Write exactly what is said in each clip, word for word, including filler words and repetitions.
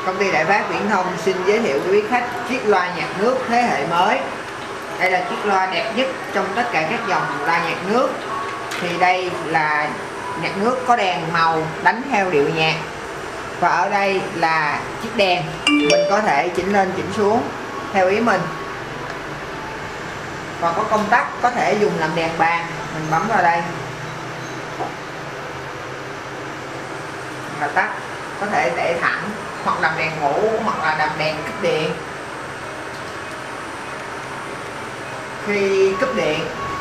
Công ty Đại Phát Viễn Thông xin giới thiệu với quý khách chiếc loa nhạc nước thế hệ mới. Đây là chiếc loa đẹp nhất trong tất cả các dòng loa nhạc nước. Thì đây là nhạc nước có đèn màu đánh theo điệu nhạc. Và ở đây là chiếc đèn, mình có thể chỉnh lên chỉnh xuống theo ý mình. Còn có công tắc có thể dùng làm đèn bàn, mình bấm vào đây là tắt, có thể để thẳng hoặc làm đèn ngủ hoặc là làm đèn cúp điện. Khi cúp điện,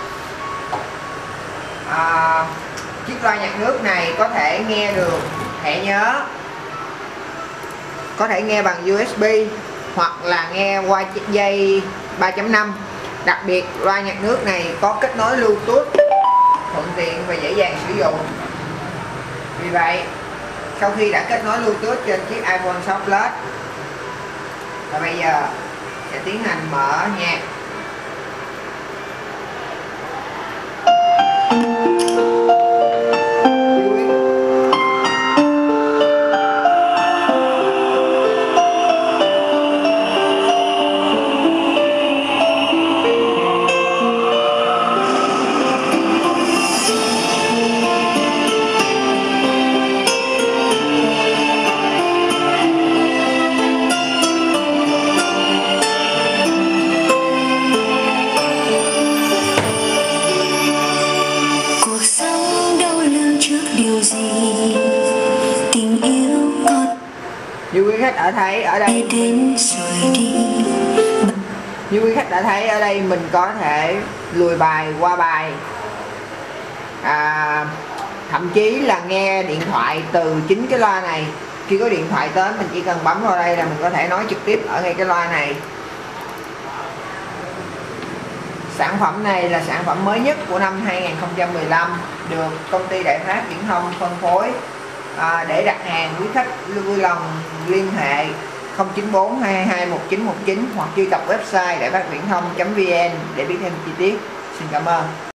à, chiếc loa nhạc nước này có thể nghe được thẻ nhớ, có thể nghe bằng u ét bê hoặc là nghe qua chiếc dây ba chấm năm. Đặc biệt loa nhạc nước này có kết nối Bluetooth thuận tiện và dễ dàng sử dụng. Vì vậy sau khi đã kết nối Bluetooth trên chiếc iPhone sáu Plus, và bây giờ sẽ tiến hành mở nhạc. Tình yêu còn Như quý khách đã thấy ở đây đến rồi đi. Như quý khách đã thấy ở đây mình có thể lùi bài qua bài, à, thậm chí là nghe điện thoại từ chính cái loa này. Khi có điện thoại tới mình chỉ cần bấm vào đây là mình có thể nói trực tiếp ở ngay cái loa này. Sản phẩm này là sản phẩm mới nhất của năm hai nghìn không trăm mười lăm, được công ty Đại Phát Viễn Thông phân phối. À, để đặt hàng quý khách vui lòng liên hệ không chín bốn hai hai hai một chín một chín hoặc truy cập website đại phát viễn thông chấm vn để biết thêm chi tiết. Xin cảm ơn.